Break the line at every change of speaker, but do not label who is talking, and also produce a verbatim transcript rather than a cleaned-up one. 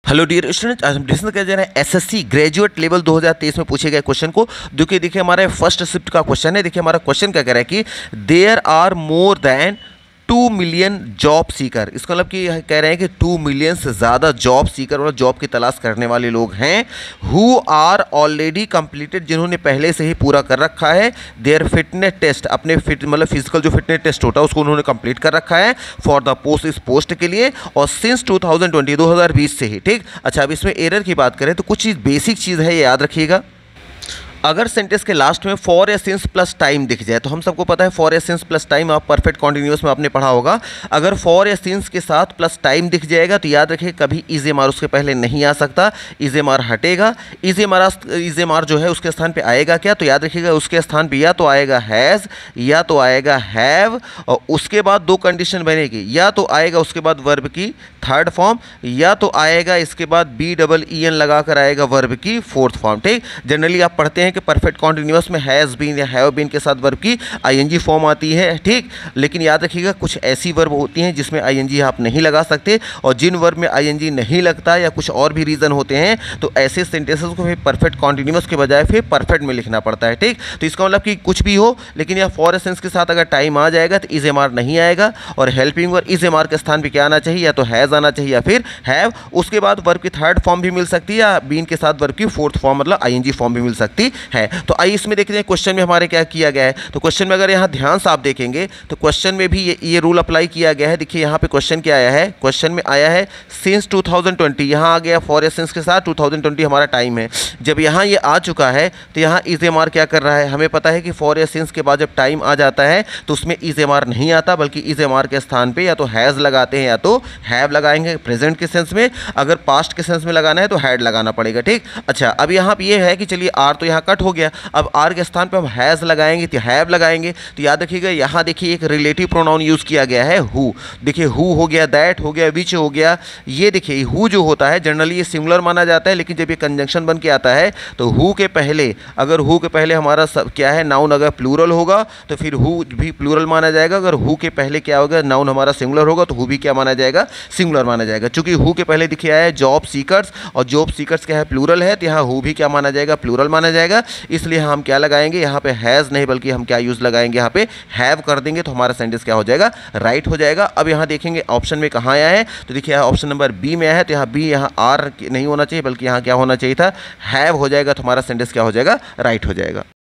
Hello dear student, आज हम discuss कर रहे हैं एसएससी ग्रेजुएट लेवल दो हज़ार तेईस में पूछे गए क्वेश्चन को। जो कि देखिए हमारे फर्स्ट शिफ्ट का क्वेश्चन है। देखिए हमारा क्वेश्चन क्या कह रहा है कि there are more than two million job seeker. इसका मतलब कि कह रहे हैं कि टू मिलियन से ज़्यादा जॉब सीकर मतलब जॉब की तलाश करने वाले लोग हैं हु आर ऑलरेडी कंप्लीटेड, जिन्होंने पहले से ही पूरा कर रखा है देयर फिटनेस टेस्ट, अपने फिट मतलब फिजिकल जो फिटनेस टेस्ट होता है उसको उन्होंने कंप्लीट कर रखा है फॉर द पोस्ट, इस पोस्ट के लिए, और सिंस टू थाउजेंड ट्वेंटी दो हज़ार बीस से ही। ठीक, अच्छा अब इसमें एरर की बात करें तो कुछ चीज़ बेसिक चीज़ है, ये याद रखिएगा। अगर सेंटेंस के लास्ट में फॉर या सिंस प्लस टाइम दिख जाए तो हम सबको पता है फॉर या सिंस प्लस टाइम आप परफेक्ट कॉन्टिन्यूअस में आपने पढ़ा होगा। अगर फॉर या सिंस के साथ प्लस टाइम दिख जाएगा तो याद रखिए कभी इज एम आर उसके पहले नहीं आ सकता, इज एम आर हटेगा। Is M R is M R जो है उसके स्थान पे आएगा क्या, तो याद रखिएगा उसके स्थान पे या तो आएगा हैज़ या तो आएगा हैव, और उसके बाद दो कंडीशन बनेगी, या तो आएगा उसके बाद वर्ब की थर्ड फॉर्म, या तो आएगा इसके बाद बी डबल ई एन लगा कर आएगा वर्ब की फोर्थ फॉर्म। ठीक, जनरली आप पढ़ते हैं कि परफेक्ट कॉन्टिन्यूअस में हैज़ बीन या हैव बीन के साथ वर्ब की आईएनजी फॉर्म आती है। ठीक, लेकिन याद रखिएगा कुछ ऐसी वर्ब होती हैं जिसमें आईएनजी आप नहीं लगा सकते, और जिन वर्ब में आईएनजी नहीं लगता या कुछ और भी रीज़न होते हैं तो ऐसे सेंटेंसेस को फिर परफेक्ट कॉन्टिन्यूअस के बजाय फिर परफेक्ट में लिखना पड़ता है। ठीक, तो इसका मतलब कि कुछ भी हो लेकिन यह फॉर सेंस के साथ अगर टाइम आ जाएगा तो इज एम आर नहीं आएगा, और हेल्पिंग और इज एम आर के स्थान पर क्या आना चाहिए, या तो हैज़ आना चाहिए या फिर हैव। उसके बाद वर्ब की थर्ड फॉर्म भी मिल सकती है, या बीन के साथ वर्ब की फोर्थ फॉर्म मतलब आईएनजी फॉर्म भी मिल सकती है। तो आइए इसमें देखते हैं क्वेश्चन में हमारे क्या किया गया है। तो क्वेश्चन में अगर यहाँ ध्यान से आप देखेंगे तो क्वेश्चन में भी ये ये रूल अप्लाई किया गया है। देखिए यहाँ पे क्वेश्चन क्या आया है, क्वेश्चन में आया है सिंस टू थाउजेंड ट्वेंटी, यहाँ आ गया फॉर या सिंस के साथ टू थाउजेंड ट्वेंटी हमारा टाइम है। जब यहाँ ये आ चुका है तो यहाँ इज एम आर क्या कर रहा है, हमें पता है कि फॉर या सिंस के बाद जब टाइम आ जाता है तो उसमें इज एम आर नहीं आता, बल्कि इज एम आर के स्थान पर या तो हैज़ लगाते हैं या तो हैव लगाएंगे प्रेजेंट के सेंस में। अगर पास्ट के सेंस में लगाना है तो हैड लगाना पड़ेगा। ठीक, अच्छा अब यहाँ पर ये है कि चलिए आर तो यहाँ कट हो गया, अब आर के स्थान पे हम हैज़ लगाएंगे तो हैव लगाएंगे। तो याद रखिएगा यहाँ देखिए एक रिलेटिव प्रोनाउन यूज़ किया गया है हु। देखिए हु हो गया, दैट हो गया, विच हो गया। ये देखिए हु जो होता है जनरली ये सिंगुलर माना जाता है, लेकिन जब ये कंजंक्शन बन के आता है तो हु के पहले अगर हु के पहले हमारा सब क्या है नाउन अगर प्लूरल होगा तो फिर हु भी प्लूरल माना जाएगा। अगर हु के पहले क्या होगा नाउन हमारा सिंगुलर होगा तो हु भी क्या माना जाएगा, सिंगुलर माना जाएगा। चूंकि हु के पहले दिखे आया है जॉब सीकर्स, और जॉब सीकर्स क्या है प्लूरल है, तो यहाँ हु भी क्या माना जाएगा, प्लूरल माना जाएगा। इसलिए हम क्या लगाएंगे यहाँ पे हैज़ नहीं बल्कि हम क्या यूज़ लगाएंगे यहाँ पे हैव कर देंगे, तो हमारा सेंटेंस क्या हो जाएगा, राइट हो जाएगा। अब यहाँ देखेंगे ऑप्शन में कहाँ आया है, तो देखिए यहाँ ऑप्शन नंबर बी में आया है, तो यहाँ बी यहाँ आर नहीं होना चाहिए बल्कि यहाँ क्या होना चाहिए था, हैव हो जाएगा, तो हमारा सेंटेंस क्या हो जाएगा, राइट हो जाएगा।